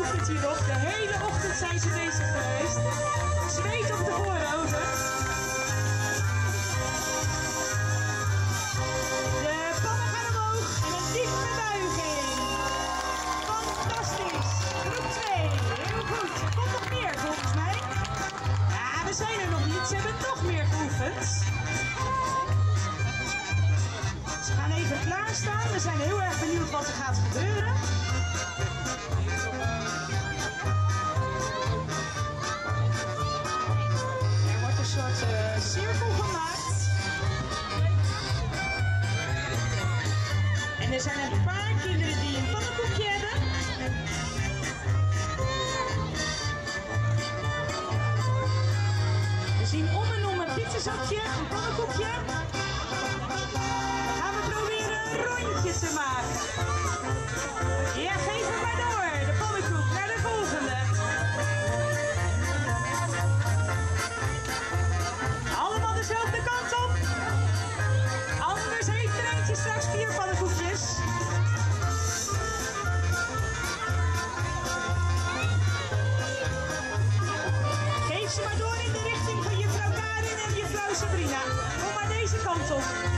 het hierop. De hele ochtend zijn ze bezig geweest. Zweet op de voorhoofden. De pannen gaan omhoog en een diepe buiging. Fantastisch. Groep 2. Heel goed. Er komt nog meer volgens mij. Ja, we zijn er nog niet. Ze hebben nog meer geoefend. Ze gaan even klaarstaan. We zijn heel erg benieuwd wat er gaat gebeuren. Er wordt een soort cirkel gemaakt. En er zijn een paar kinderen die een pannenkoekje hebben. We zien om en om een pizzazakje, een pannenkoekje. Dan gaan we proberen een rondje te maken. Ja, geef hem maar door. De pannenkoek naar de volgende. Allemaal dezelfde kant op. Anders heeft er eentje straks 4 pannenkoekjes. Geef ze maar door in de richting van juffrouw Karin en juffrouw Sabrina. Kom maar deze kant op.